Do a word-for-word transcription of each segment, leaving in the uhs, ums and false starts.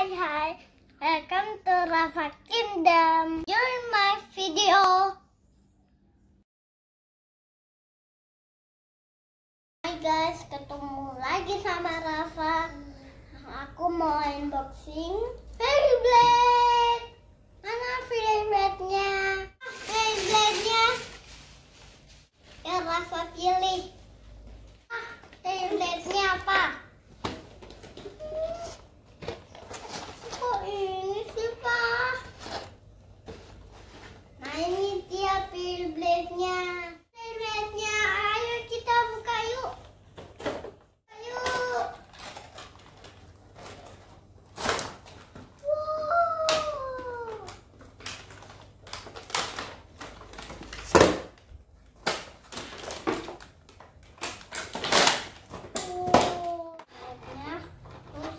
Hai hai, welcome to Rafa Kingdom. Join my video. Hai guys, ketemu lagi sama Rafa. Aku mau unboxing Beyblade. Mana Beyblade-nya? Beyblade-nya yang Rafa pilih. Ah, Beyblade-nya apa? Beyblade-nya. Beyblade-nya, ayo kita buka yuk. Ayo. Wow. Oh, akhirnya terus.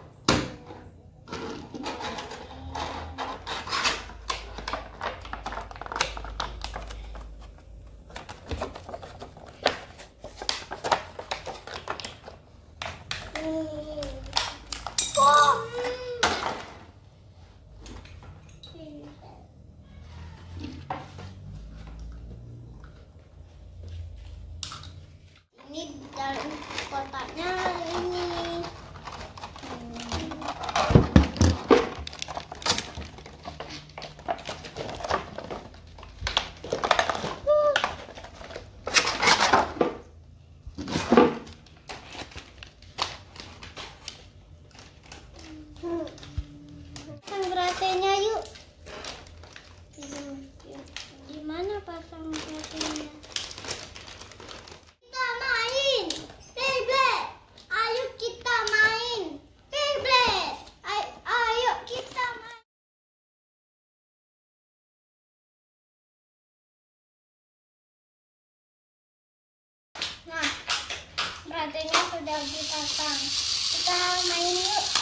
Ini dalam kotaknya ini. Pasang beratenya yuk. Di mana pasang beratenya? Kita main Beyblade. Ayo kita main Beyblade. Ayo, ayo kita main. Nah, beratenya sudah dipasang. Kita main yuk.